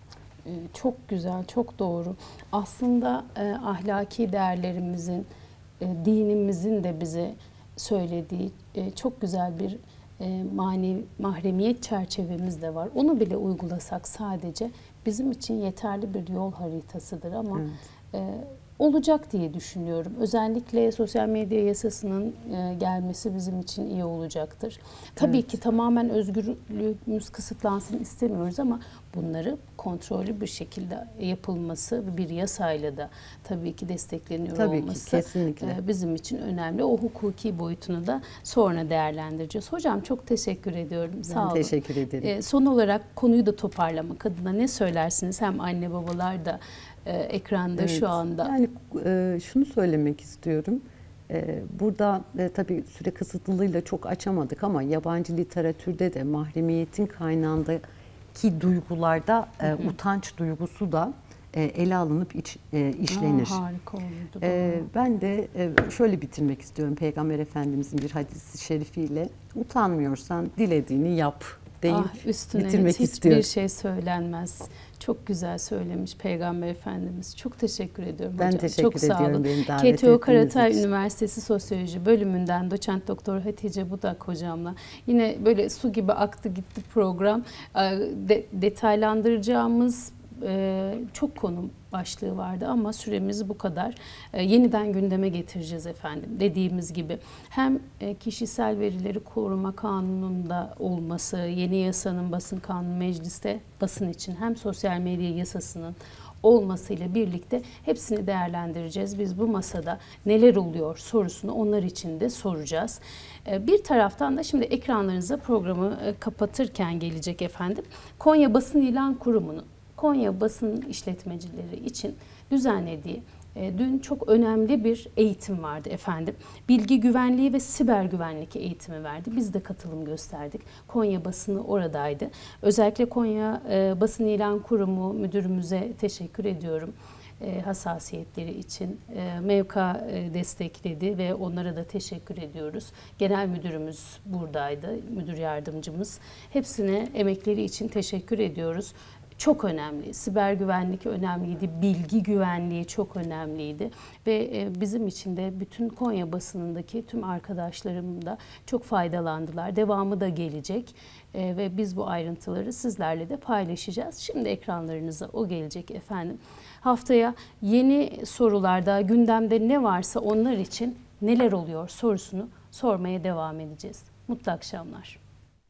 E, çok güzel, çok doğru. Aslında e, ahlaki değerlerimizin, e, dinimizin de bize söylediği e, çok güzel bir e, manevi mahremiyet çerçevemiz de var. Onu bile uygulasak sadece bizim için yeterli bir yol haritasıdır ama evet. e, olacak diye düşünüyorum. Özellikle sosyal medya yasasının e, gelmesi bizim için iyi olacaktır. Tabii evet. ki tamamen özgürlüğümüz kısıtlansın istemiyoruz ama bunları kontrollü bir şekilde yapılması bir yasayla da tabii ki destekleniyor tabii olması ki, kesinlikle. E, bizim için önemli. O hukuki boyutunu da sonra değerlendireceğiz. Hocam çok teşekkür ediyorum. Ben Sağ olun. teşekkür ederim. E, son olarak konuyu da toparlamak adına ne söylersiniz? Hem anne babalar da e, ekranda evet. şu anda. Yani e, şunu söylemek istiyorum. E, burada e, tabii süre kısıtlılığıyla çok açamadık ama yabancı literatürde de mahremiyetin kaynağındaki duygularda e, hı hı. utanç duygusu da e, ele alınıp iç, e, işlenir. Aa, harika oldu. E, ben de e, şöyle bitirmek istiyorum Peygamber Efendimizin bir hadisi şerifiyle. Utanmıyorsan dilediğini yap deyip ah, üstüne bitirmek hiçbir istiyorum. Hiçbir şey söylenmez. Çok güzel söylemiş Peygamber Efendimiz. Çok teşekkür ediyorum ben hocam. Ben teşekkür Çok ediyorum sağ olun. beni davet K T O ettiğiniz Karatay için. Üniversitesi Sosyoloji bölümünden doçent doktor Hatice Budak hocamla yine böyle su gibi aktı gitti program. De, detaylandıracağımız e, çok konu başlığı vardı ama süremiz bu kadar. E, yeniden gündeme getireceğiz efendim. Dediğimiz gibi hem e, kişisel verileri koruma kanununda olması, yeni yasanın basın kanunu mecliste basın için hem sosyal medya yasasının olmasıyla birlikte hepsini değerlendireceğiz. Biz bu masada neler oluyor sorusunu onlar için de soracağız. E, bir taraftan da şimdi ekranlarınıza programı e, kapatırken gelecek efendim. Konya Basın İlan Kurumu'nun Konya basın işletmecileri için düzenlediği e, dün çok önemli bir eğitim vardı efendim. Bilgi güvenliği ve siber güvenlik eğitimi verdi. Biz de katılım gösterdik. Konya basını oradaydı. Özellikle Konya e, Basın İlan Kurumu müdürümüze teşekkür ediyorum. E, hassasiyetleri için e, Mevka e, destekledi ve onlara da teşekkür ediyoruz. Genel müdürümüz buradaydı, müdür yardımcımız. Hepsine emekleri için teşekkür ediyoruz. Çok önemli. Siber güvenlik önemliydi, bilgi güvenliği çok önemliydi ve e, bizim için de bütün Konya basınındaki tüm arkadaşlarım da çok faydalandılar. Devamı da gelecek e, ve biz bu ayrıntıları sizlerle de paylaşacağız. Şimdi ekranlarınıza o gelecek efendim. Haftaya yeni sorularda, gündemde ne varsa onlar için neler oluyor sorusunu sormaya devam edeceğiz. Mutlu akşamlar.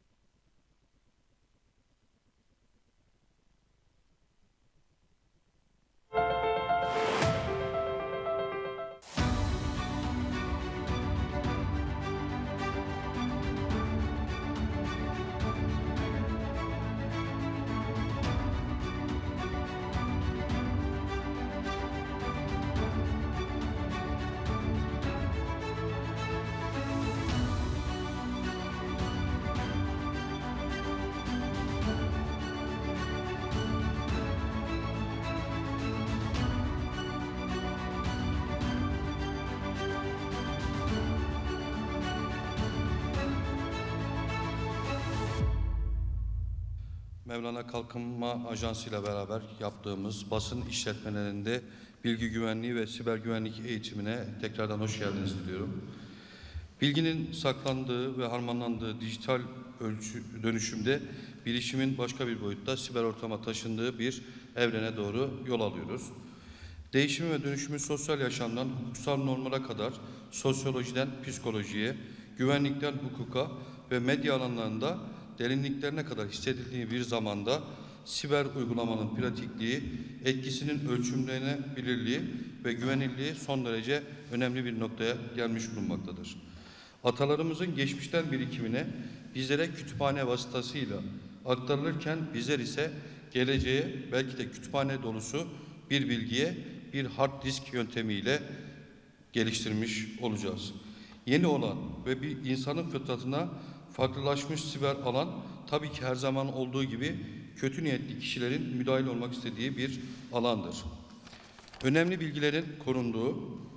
Mevlana Kalkınma Ajansı ile beraber yaptığımız basın işletmelerinde bilgi güvenliği ve siber güvenlik eğitimine tekrardan hoş geldiniz diliyorum. Bilginin saklandığı ve harmanlandığı dijital ölçü, dönüşümde bilişimin başka bir boyutta siber ortama taşındığı bir evrene doğru yol alıyoruz. Değişimi ve dönüşümü sosyal yaşamdan hukuksal normlara kadar sosyolojiden psikolojiye, güvenlikten hukuka ve medya alanlarında derinliklerine kadar hissedildiği bir zamanda siber uygulamanın pratikliği, etkisinin ölçümlenebilirliği ve güvenilirliği son derece önemli bir noktaya gelmiş bulunmaktadır. Atalarımızın geçmişten birikimine bizlere kütüphane vasıtasıyla aktarılırken bizler ise geleceğe belki de kütüphane dolusu bir bilgiye bir hard disk yöntemiyle geliştirmiş olacağız. Yeni olan ve bir insanın fıtratına farklılaşmış siber alan tabii ki her zaman olduğu gibi kötü niyetli kişilerin müdahil olmak istediği bir alandır. Önemli bilgilerin korunduğu,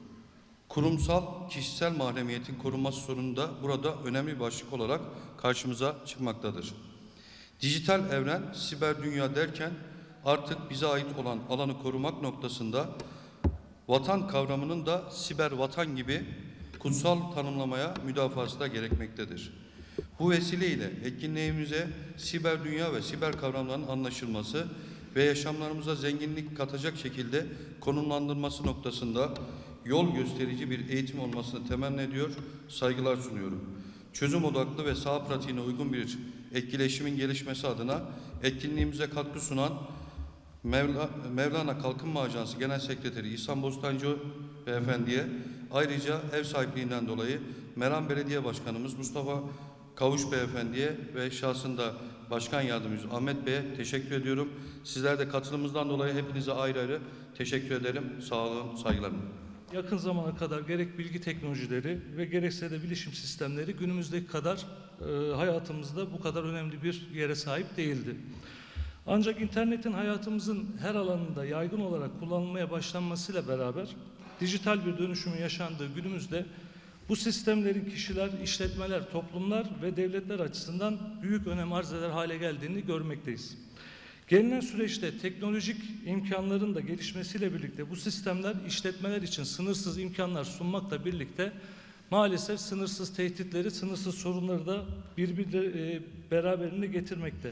kurumsal kişisel mahremiyetin korunması sorunu da burada önemli bir başlık olarak karşımıza çıkmaktadır. Dijital evren, siber dünya derken artık bize ait olan alanı korumak noktasında vatan kavramının da siber vatan gibi kutsal tanımlamaya müdafası da gerekmektedir. Bu vesileyle etkinliğimize siber dünya ve siber kavramların anlaşılması ve yaşamlarımıza zenginlik katacak şekilde konumlandırılması noktasında yol gösterici bir eğitim olmasını temenni ediyor, saygılar sunuyorum. Çözüm odaklı ve saha pratiğine uygun bir etkileşimin gelişmesi adına etkinliğimize katkı sunan Mevla, Mevlana Kalkınma Ajansı Genel Sekreteri İhsan Bostancı Beyefendi'ye, ayrıca ev sahipliğinden dolayı Meram Belediye Başkanımız Mustafa Kavuş Beyefendi'ye ve şahsında Başkan Yardımcımız Ahmet Bey'e teşekkür ediyorum. Sizler de katılımınızdan dolayı hepinize ayrı ayrı teşekkür ederim. Sağ olun, saygılarım. Yakın zamana kadar gerek bilgi teknolojileri ve gerekse de bilişim sistemleri günümüzdeki kadar e, hayatımızda bu kadar önemli bir yere sahip değildi. Ancak internetin hayatımızın her alanında yaygın olarak kullanılmaya başlanmasıyla beraber dijital bir dönüşümün yaşandığı günümüzde bu sistemlerin kişiler, işletmeler, toplumlar ve devletler açısından büyük önem arz eder hale geldiğini görmekteyiz. Gelinen süreçte teknolojik imkanların da gelişmesiyle birlikte bu sistemler işletmeler için sınırsız imkanlar sunmakla birlikte maalesef sınırsız tehditleri, sınırsız sorunları da birbirine beraberinde getirmekte.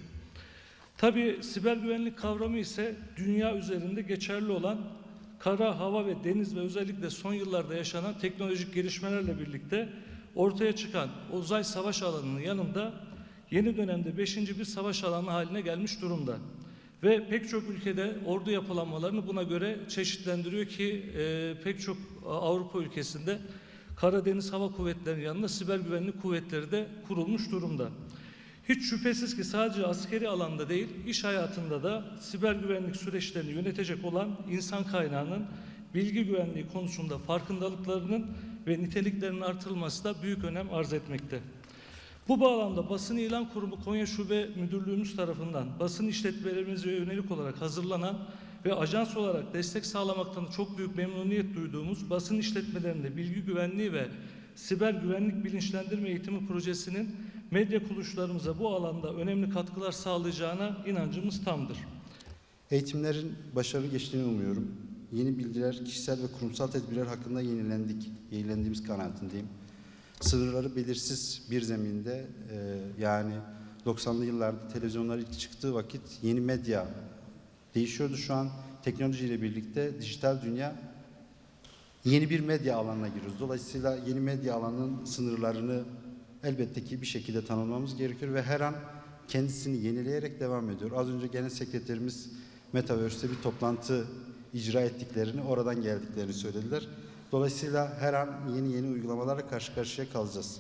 Tabii siber güvenlik kavramı ise dünya üzerinde geçerli olan kara, hava ve deniz ve özellikle son yıllarda yaşanan teknolojik gelişmelerle birlikte ortaya çıkan uzay savaş alanının yanında yeni dönemde beşinci bir savaş alanı haline gelmiş durumda. Ve pek çok ülkede ordu yapılanmalarını buna göre çeşitlendiriyor ki e, pek çok Avrupa ülkesinde Karadeniz Hava Kuvvetleri'nin yanında siber güvenlik kuvvetleri de kurulmuş durumda. Hiç şüphesiz ki sadece askeri alanda değil, iş hayatında da siber güvenlik süreçlerini yönetecek olan insan kaynağının bilgi güvenliği konusunda farkındalıklarının ve niteliklerinin artırılması da büyük önem arz etmekte. Bu bağlamda Basın İlan Kurumu Konya Şube Müdürlüğümüz tarafından basın işletmelerimize yönelik olarak hazırlanan ve ajans olarak destek sağlamaktan çok büyük memnuniyet duyduğumuz basın işletmelerinde bilgi güvenliği ve siber güvenlik bilinçlendirme eğitimi projesinin medya kuruluşlarımıza bu alanda önemli katkılar sağlayacağına inancımız tamdır. Eğitimlerin başarılı geçtiğini umuyorum. Yeni bilgiler, kişisel ve kurumsal tedbirler hakkında yenilendik, yenilendiğimiz kanaatindeyim. Sınırları belirsiz bir zeminde, e, yani doksanlı yıllarda televizyonlar ilk çıktığı vakit yeni medya değişiyordu. Şu an teknolojiyle birlikte dijital dünya yeni bir medya alanına giriyoruz. Dolayısıyla yeni medya alanının sınırlarını elbette ki bir şekilde tanımlamamız gerekiyor ve her an kendisini yenileyerek devam ediyor. Az önce Genel Sekreterimiz Metaverse'te bir toplantı icra ettiklerini, oradan geldiklerini söylediler. Dolayısıyla her an yeni yeni uygulamalarla karşı karşıya kalacağız.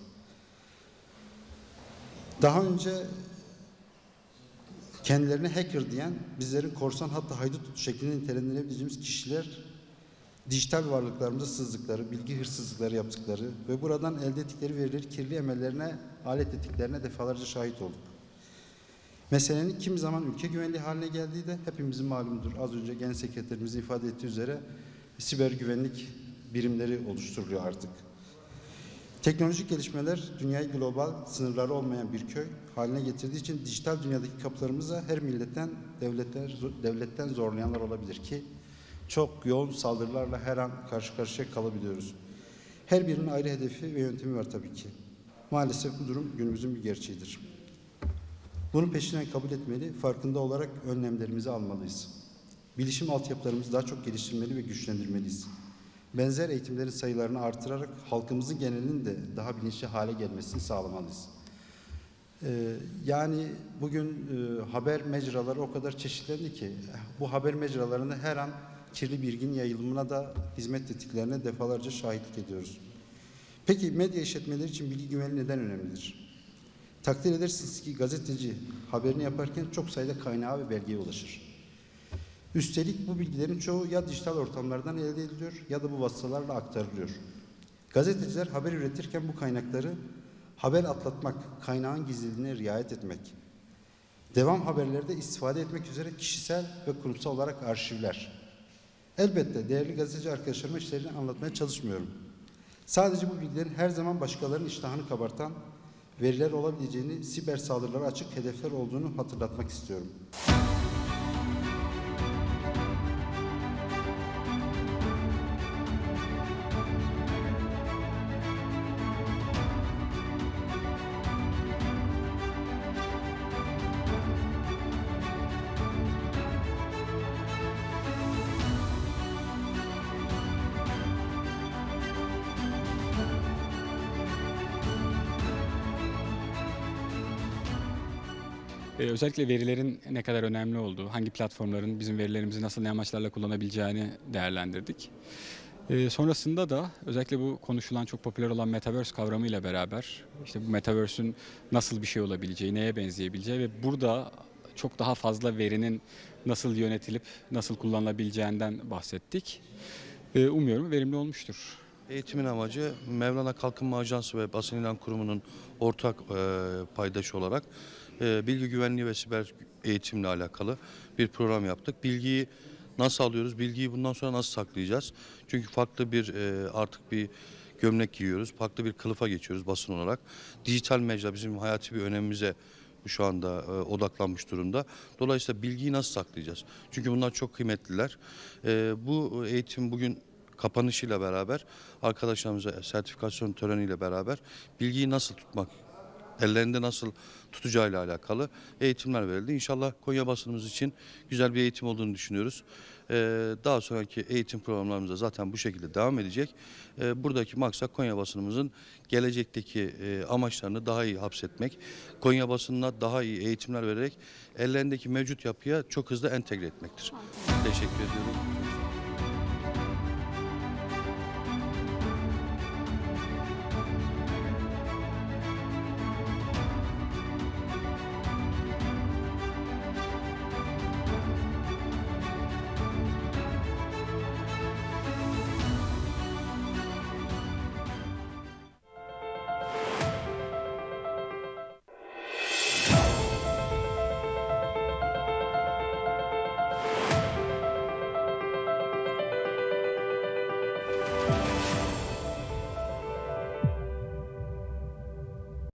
Daha önce kendilerine hacker diyen, bizlerin korsan hatta haydut şeklinde nitelendirebileceğimiz kişiler dijital varlıklarımıza sızdıkları, bilgi hırsızlıkları yaptıkları ve buradan elde ettikleri verileri kirli emellerine alet ettiklerine defalarca şahit olduk. Meselenin kimi zaman ülke güvenliği haline geldiği de hepimizin malumudur. Az önce Genel Sekreterimizin ifade ettiği üzere siber güvenlik birimleri oluşturuluyor artık. Teknolojik gelişmeler dünyayı global, sınırları olmayan bir köy haline getirdiği için dijital dünyadaki kapılarımıza her milletten, devletler, devletten zorlayanlar olabilir ki çok yoğun saldırılarla her an karşı karşıya kalabiliyoruz. Her birinin ayrı hedefi ve yöntemi var tabii ki. Maalesef bu durum günümüzün bir gerçeğidir. Bunu peşinden kabul etmeli, farkında olarak önlemlerimizi almalıyız. Bilişim altyapılarımızı daha çok geliştirmeli ve güçlendirmeliyiz. Benzer eğitimlerin sayılarını artırarak halkımızın genelinin de daha bilinçli hale gelmesini sağlamalıyız. Ee, yani bugün e, haber mecraları o kadar çeşitlendi ki bu haber mecralarında her an kirli bilginin yayılımına da hizmet ettiklerine defalarca şahitlik ediyoruz. Peki medya işletmeleri için bilgi güvenliği neden önemlidir? Takdir edersiniz ki gazeteci haberini yaparken çok sayıda kaynağa ve belgeye ulaşır. Üstelik bu bilgilerin çoğu ya dijital ortamlardan elde ediliyor ya da bu vasıtalarla aktarılıyor. Gazeteciler haber üretirken bu kaynakları haber atlatmak, kaynağın gizliliğine riayet etmek, devam haberlerde istifade etmek üzere kişisel ve kurumsal olarak arşivler. Elbette değerli gazeteci arkadaşlarıma işlerini anlatmaya çalışmıyorum. Sadece bu bilgilerin her zaman başkalarının iştahını kabartan veriler olabileceğini, siber saldırılara açık hedefler olduğunu hatırlatmak istiyorum. Ee, özellikle verilerin ne kadar önemli olduğu, hangi platformların bizim verilerimizi nasıl ne amaçlarla kullanabileceğini değerlendirdik. Ee, sonrasında da özellikle bu konuşulan çok popüler olan Metaverse kavramıyla beraber işte bu Metaverse'ün nasıl bir şey olabileceği, neye benzeyebileceği ve burada çok daha fazla verinin nasıl yönetilip nasıl kullanılabileceğinden bahsettik. Ee, umuyorum verimli olmuştur. Eğitimin amacı Mevlana Kalkınma Ajansı ve Basın İlan Kurumu'nun ortak e, paydaşı olarak e, bilgi güvenliği ve siber eğitimle alakalı bir program yaptık. Bilgiyi nasıl alıyoruz? Bilgiyi bundan sonra nasıl saklayacağız? Çünkü farklı bir e, artık bir gömlek giyiyoruz. Farklı bir kılıfa geçiyoruz basın olarak. Dijital mecra bizim hayati bir önemimize şu anda e, odaklanmış durumda. Dolayısıyla bilgiyi nasıl saklayacağız? Çünkü bunlar çok kıymetliler. E, bu eğitim bugün kapanışıyla beraber arkadaşlarımıza sertifikasyon töreniyle beraber bilgiyi nasıl tutmak, ellerinde nasıl tutacağıyla alakalı eğitimler verildi. İnşallah Konya basınımız için güzel bir eğitim olduğunu düşünüyoruz. Ee, daha sonraki eğitim programlarımız da zaten bu şekilde devam edecek. Ee, buradaki maksat Konya basınımızın gelecekteki e, amaçlarını daha iyi hapsetmek, Konya basınına daha iyi eğitimler vererek ellerindeki mevcut yapıya çok hızlı entegre etmektir. Teşekkür ediyorum.